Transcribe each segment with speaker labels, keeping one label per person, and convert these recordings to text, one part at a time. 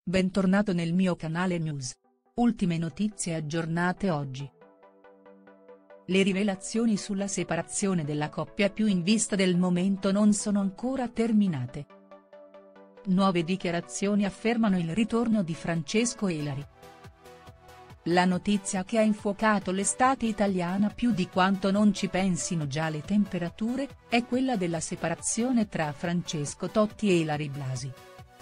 Speaker 1: bentornato nel mio canale News. Ultime notizie aggiornate oggi. Le rivelazioni sulla separazione della coppia più in vista del momento non sono ancora terminate. Nuove dichiarazioni affermano il ritorno di Francesco e Ilary. La notizia che ha infuocato l'estate italiana più di quanto non ci pensino già le temperature, è quella della separazione tra Francesco Totti e Ilary Blasi.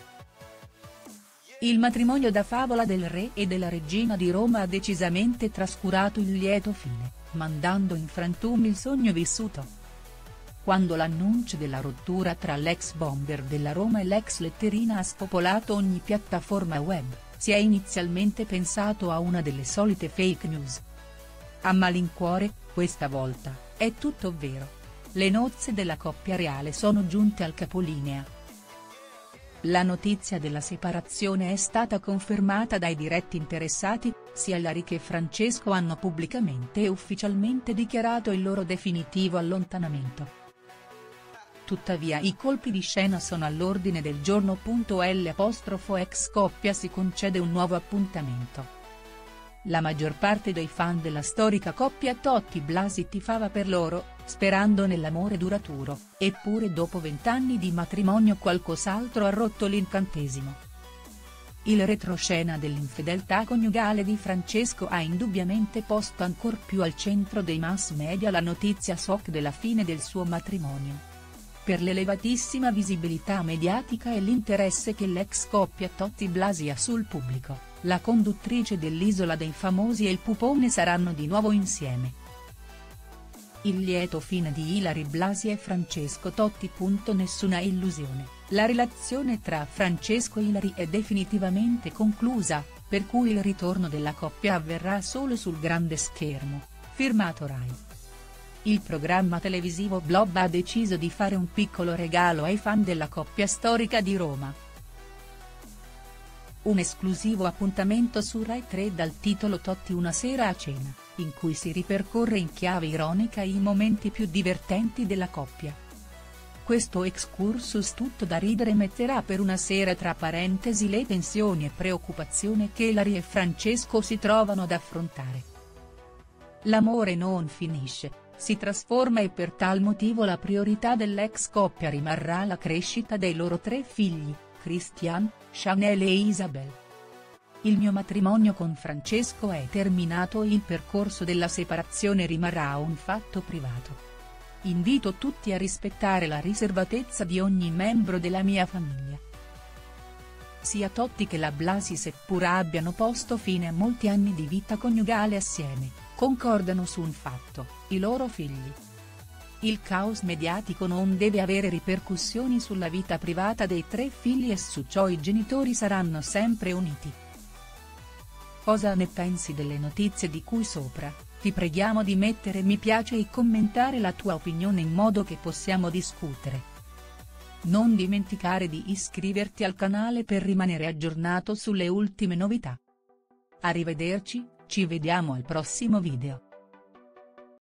Speaker 1: Il matrimonio da favola del re e della regina di Roma ha decisamente trascurato il lieto fine, mandando in frantumi il sogno vissuto. Quando l'annuncio della rottura tra l'ex bomber della Roma e l'ex letterina ha spopolato ogni piattaforma web, si è inizialmente pensato a una delle solite fake news. A malincuore, questa volta, è tutto vero. Le nozze della coppia reale sono giunte al capolinea. La notizia della separazione è stata confermata dai diretti interessati, sia Ilary che Francesco hanno pubblicamente e ufficialmente dichiarato il loro definitivo allontanamento. Tuttavia i colpi di scena sono all'ordine del giorno. Ex coppia si concede un nuovo appuntamento. La maggior parte dei fan della storica coppia Totti-Blasi tifava per loro, sperando nell'amore duraturo, eppure dopo 20 anni di matrimonio qualcos'altro ha rotto l'incantesimo. Il retroscena dell'infedeltà coniugale di Francesco ha indubbiamente posto ancor più al centro dei mass media la notizia shock della fine del suo matrimonio. Per l'elevatissima visibilità mediatica e l'interesse che l'ex coppia Totti-Blasi ha sul pubblico, la conduttrice dell'Isola dei Famosi e il pupone saranno di nuovo insieme. Il lieto fine di Ilary Blasi e Francesco Totti. Nessuna illusione, la relazione tra Francesco e Ilary è definitivamente conclusa, per cui il ritorno della coppia avverrà solo sul grande schermo, firmato Rai. Il programma televisivo Blob ha deciso di fare un piccolo regalo ai fan della coppia storica di Roma. Un esclusivo appuntamento su Rai 3 dal titolo Totti una sera a cena, in cui si ripercorre in chiave ironica i momenti più divertenti della coppia. Questo excursus tutto da ridere metterà per una sera tra parentesi le tensioni e preoccupazioni che Ilary e Francesco si trovano ad affrontare. L'amore non finisce, si trasforma e per tal motivo la priorità dell'ex coppia rimarrà la crescita dei loro 3 figli, Christian, Chanel e Isabel. Il mio matrimonio con Francesco è terminato e il percorso della separazione rimarrà un fatto privato. Invito tutti a rispettare la riservatezza di ogni membro della mia famiglia. Sia Totti che la Blasi, seppur abbiano posto fine a molti anni di vita coniugale assieme, concordano su un fatto: i loro figli. Il caos mediatico non deve avere ripercussioni sulla vita privata dei 3 figli e su ciò i genitori saranno sempre uniti. Cosa ne pensi delle notizie di cui sopra? Ti preghiamo di mettere mi piace e commentare la tua opinione in modo che possiamo discutere. Non dimenticare di iscriverti al canale per rimanere aggiornato sulle ultime novità. Arrivederci, ci vediamo al prossimo video.